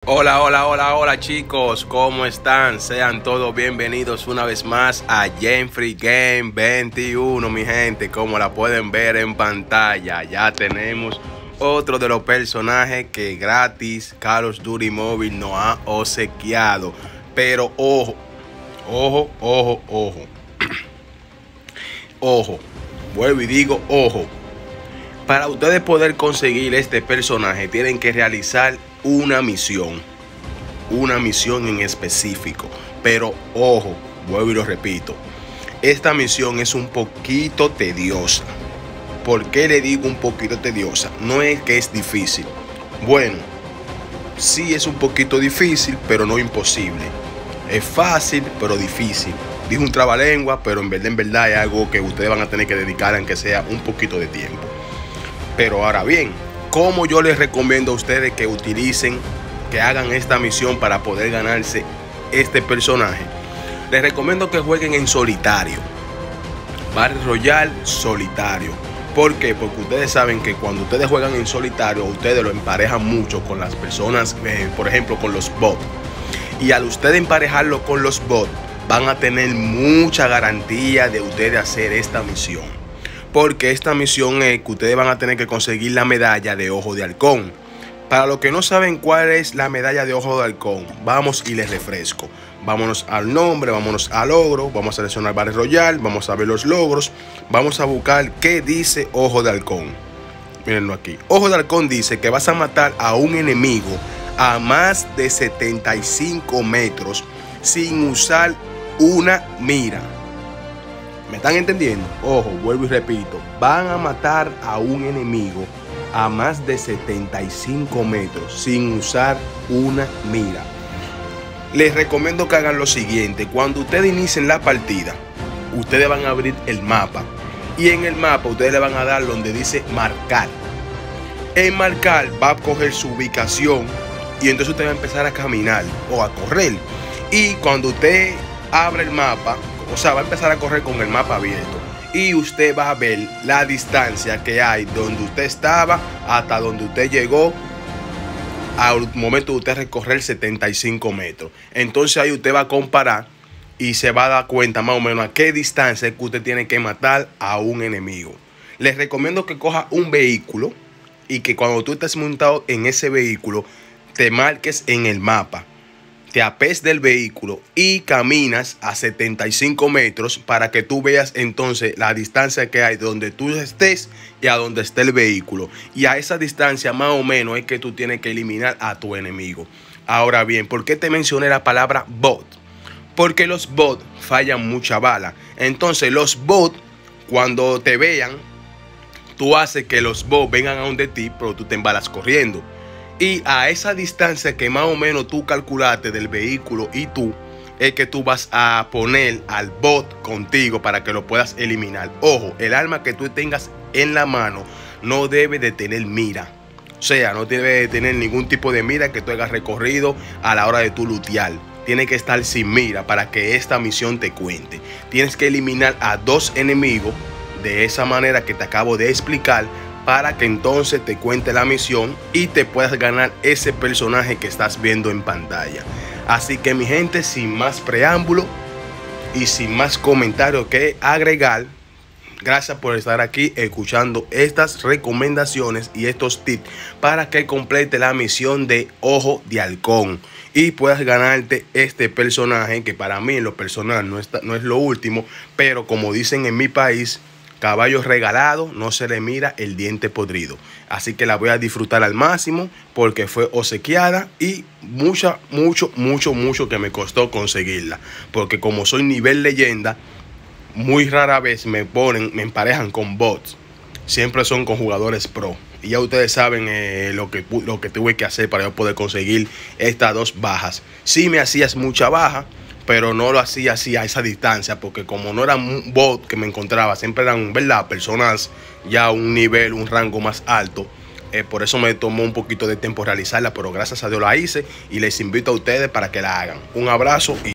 Hola, hola, hola, hola chicos, ¿cómo están? Sean todos bienvenidos una vez más a Jeffrey Game 21, mi gente. Como la pueden ver en pantalla, ya tenemos otro de los personajes que gratis Call of Duty Mobile nos ha obsequiado. Pero ojo, ojo, ojo, ojo. Ojo, vuelvo y digo ojo. Para ustedes poder conseguir este personaje tienen que realizar una misión en específico. Pero ojo, vuelvo y lo repito, esta misión es un poquito tediosa. ¿Por qué le digo un poquito tediosa? No es que es difícil. Bueno, sí es un poquito difícil, pero no imposible. Es fácil, pero difícil. Dije un trabalengua, pero en verdad es algo que ustedes van a tener que dedicar, aunque sea un poquito de tiempo. Pero ahora bien, ¿cómo yo les recomiendo a ustedes que utilicen, que hagan esta misión para poder ganarse este personaje? Les recomiendo que jueguen en solitario, Battle Royale solitario. ¿Por qué? Porque ustedes saben que cuando ustedes juegan en solitario, ustedes lo emparejan mucho con las personas, por ejemplo con los bots. Y al ustedes emparejarlo con los bots, van a tener mucha garantía de ustedes hacer esta misión. Porque esta misión es que ustedes van a tener que conseguir la medalla de Ojo de Halcón. Para los que no saben cuál es la medalla de Ojo de Halcón, vamos y les refresco. Vámonos al nombre, vámonos al logro, vamos a seleccionar Battle Royale, vamos a ver los logros, vamos a buscar qué dice Ojo de Halcón. Mírenlo aquí. Ojo de Halcón dice que vas a matar a un enemigo a más de 75 metros sin usar una mira. ¿Me están entendiendo? Ojo, vuelvo y repito. Van a matar a un enemigo a más de 75 metros sin usar una mira. Les recomiendo que hagan lo siguiente. Cuando ustedes inicien la partida, ustedes van a abrir el mapa. Y en el mapa ustedes le van a dar donde dice marcar. En marcar va a coger su ubicación. Y entonces usted va a empezar a caminar o a correr. Y cuando usted abre el mapa, o sea, va a empezar a correr con el mapa abierto. Y usted va a ver la distancia que hay donde usted estaba hasta donde usted llegó al momento de usted recorrer 75 metros. Entonces ahí usted va a comparar y se va a dar cuenta más o menos a qué distancia es que usted tiene que matar a un enemigo. Les recomiendo que coja un vehículo y que cuando tú estés montado en ese vehículo te marques en el mapa. Te apes del vehículo y caminas a 75 metros para que tú veas entonces la distancia que hay de donde tú estés y a donde esté el vehículo. Y a esa distancia más o menos es que tú tienes que eliminar a tu enemigo. Ahora bien, ¿por qué te mencioné la palabra bot? Porque los bots fallan mucha bala. Entonces los bots, cuando te vean, tú haces que los bots vengan a donde ti, pero tú te embalas corriendo. Y a esa distancia que más o menos tú calculaste del vehículo y tú, es que tú vas a poner al bot contigo para que lo puedas eliminar. Ojo, el arma que tú tengas en la mano no debe de tener mira. O sea, no debe de tener ningún tipo de mira que tú hayas recorrido a la hora de tu lootear. Tiene que estar sin mira para que esta misión te cuente. Tienes que eliminar a 2 enemigos de esa manera que te acabo de explicar, para que entonces te cuente la misión y te puedas ganar ese personaje que estás viendo en pantalla. Así que mi gente, sin más preámbulo y sin más comentarios que agregar, gracias por estar aquí escuchando estas recomendaciones y estos tips para que complete la misión de Ojo de Halcón y puedas ganarte este personaje que para mí en lo personal no es lo último, pero como dicen en mi país, caballo regalado, no se le mira el diente podrido. Así que la voy a disfrutar al máximo porque fue obsequiada y mucho que me costó conseguirla. Porque como soy nivel leyenda, muy rara vez me emparejan con bots. Siempre son con jugadores pro. Y ya ustedes saben lo que tuve que hacer para yo poder conseguir estas 2 bajas. Sí me hacías mucha baja, pero no lo hacía así a esa distancia, porque como no eran un bot que me encontraba, siempre eran, ¿verdad?, personas ya un nivel, un rango más alto. Por eso me tomó un poquito de tiempo realizarla, pero gracias a Dios la hice y les invito a ustedes para que la hagan. Un abrazo y